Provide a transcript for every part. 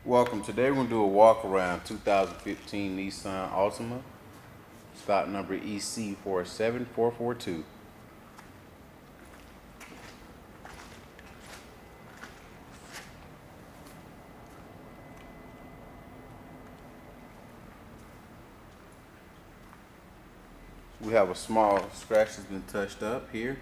Welcome. Today we're going to do a walk around 2015 Nissan Altima, stock number EC47442. We have a small scratch that's been touched up here.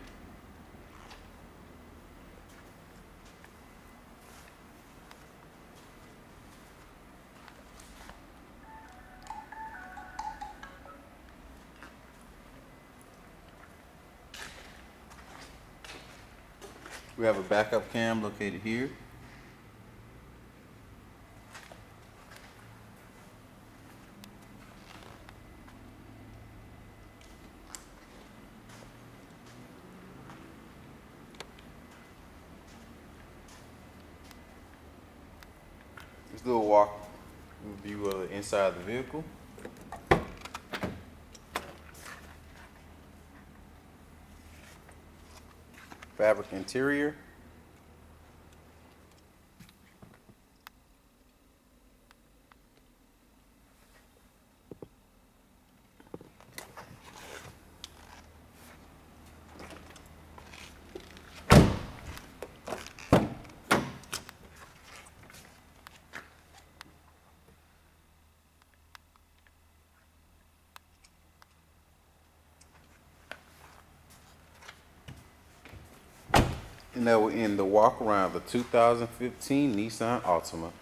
We have a backup cam located here. Let's do a walk view of the inside of the vehicle. Fabric interior. And that will end the walk around the 2015 Nissan Altima.